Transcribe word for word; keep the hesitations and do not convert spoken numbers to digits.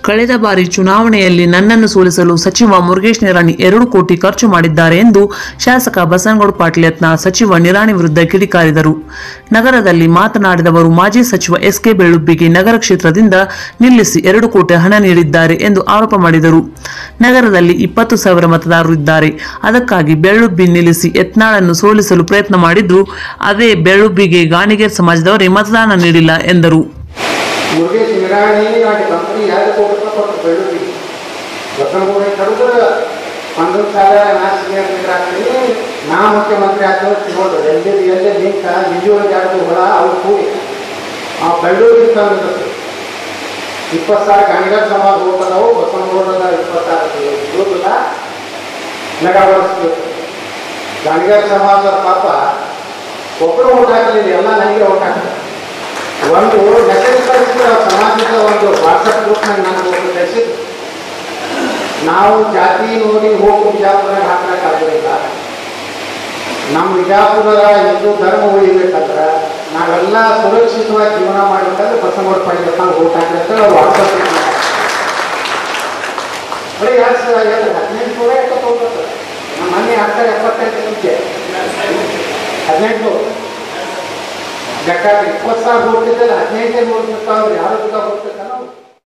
ಕಳೆದ ಬಾರಿ ಚುನಾವಣೆಯಲ್ಲಿ ನನ್ನನ್ನು ಸೋಲಿಸಲು ಸಚಿವ ಮುರುಗೇಶ್ ನಿರಾಣಿ ಎರಡು ಕೋಟಿ ಖರ್ಚು ಮಾಡಿದ್ದಾರೆ ಎಂದು ಶಾಸಕ ಬಸನಗೌಡ ಪಾಟೀಲ್ ಯತ್ನಾಳ್ ಸಚಿವ ನಿರಾಣಿ ವಿರುದ್ಧ ಕಿಡಿಕಾರಿದರು. ನಗರದಲ್ಲಿ ಮಾತನಾಡಿದವರು ಮಾಜಿ ಸಚಿವ ಎಸ್ ಕೆ ಬೆಳ್ಳುಬ್ಬಿಗೆ ನಗರ ಕ್ಷೇತ್ರದಿಂದ ನಿಲ್ಲಿಸಿ ಎರಡು ಕೋಟಿ ಹಣ ನೀಡಿದ್ದಾರೆ ಎಂದು ಆರೋಪ ಮಾಡಿದರು. ನಗರದಲ್ಲಿ ಇಪ್ಪತ್ತು ಸಾವಿರ ಮತದಾರರು ಇದ್ದಾರೆ, ಅದಕ್ಕಾಗಿ ಬೆಳ್ಳುಬ್ಬಿ ನಿಲ್ಲಿಸಿ ಯತ್ನಾಳನ್ನು ಸೋಲಿಸಲು ಪ್ರಯತ್ನ ಮಾಡಿದ್ರು. ಅದೇ ಬೆಳ್ಳುಬ್ಬಿಗೆ ಗಾಣಿಗೇರ್ ಸಮಾಜದವರೇ ಮತದಾನ ನೀಡಿಲ್ಲ ಎಂದರು. ಮುರುಗೇಶ್ ನಿರಾಣಿ ನಾಟಿ ಕಂಪನಿ ಎರಡು ಕೋಟಿ ರೂಪಾಯಿ ಕೊಟ್ಟು ಬೆಳ್ಳುಳ್ಳಿ ಬಸನಗೌಡ ಕಡಿದ್ರೆ ಪಂದೊಂದು ಸಾವಿರ ನಾಲ್ಕು ಹಾಕ್ತೀನಿ ನಾ ಮುಖ್ಯಮಂತ್ರಿ ಆಗ್ತದೆ ಸಿಗೋದು ಎಲ್ಲಿ ಎಲ್ಲೇ ಲಿಂಕ ನಿಜವಾಗಿ ಎರಡು ಹೊರ ಅವ್ರು ಕೂಡಿ ಆ ಬೆಳ್ಳುಳ್ಳಿ ತಂದು ಇಪ್ಪತ್ತು ಸಾವಿರ ಗಾಣಿಗಾರ ಸಮಾಜ ಹೋಗ್ತದವು ಬಸನಗೌಡದ ಇಪ್ಪತ್ತು ಸಾವಿರ ಇರೋದಿಲ್ಲ ನಗ ಬಳಸ್ಬೇಕು. ಗಾಣಿಗಾರ ಸಮಾಜದ ಪಾಪ ಒಬ್ಬರು ಓಟ್ ಹಾಕಲಿಲ್ಲ, ಎಲ್ಲ ನನಗೆ ಓಟ್ ಹಾಕ್ತಾರೆ. ಒಂದು ಮೆಸೇಜ್ ಕಳಿಸಿದ್ರೆ ಸಮಾಜದ ಒಂದು ವಾಟ್ಸಪ್ ಗ್ರೂಪ್ನಾಗ ನನಗೆ ಒಂದು ಮೆಸೇಜ್ ನಾವು ಜಾತಿ ನೋಡಿ ಹೋಗಿ ಬಿಜಾಪುರದಾಗ ಹಾಕ್ಲಿಕ್ಕಾಗೋದಿಲ್ಲ. ನಮ್ಮ ಬಿಜಾಪುರದ ಹಿಂದೂ ಧರ್ಮ ಉಳಿಬೇಕಂದ್ರೆ ನಾವೆಲ್ಲ ಸುರಕ್ಷಿತವಾಗಿ ಜೀವನ ಮಾಡಬೇಕಂದ್ರೆ ಬಸನಗೌಡ ಪಾಟೀಲ್ ನಾವು ಓಟ್ ಹಾಕ್ಲಿಕ್ಕೆ ವಾಟ್ಸಪ್ ಬರೀ ಎರಡು ಸಾವಿರ ಎರಡು ಹದಿನೆಂಟು ನೂರ ಎಪ್ಪತ್ತು ಹೋಗ್ತಾರೆ. ನಮ್ಮ ಮನೆ ಹಾಕ್ತಾರೆ ಎಪ್ಪತ್ತೆಂಟು ಮುಂಚೆ ಹದಿನೆಂಟು ಲೆಕ್ಕ ಇಪ್ಪತ್ತು ಸಾವಿರ ಹೋಗ್ತಿದ್ದಲ್ಲ ಹದಿನೈದೇ ನೋಡ್ತಿರ್ತಾವ್ರಿ ಯಾರು ಕೂಡ ಹೋಗ್ತಿರ್ತಾರೆ.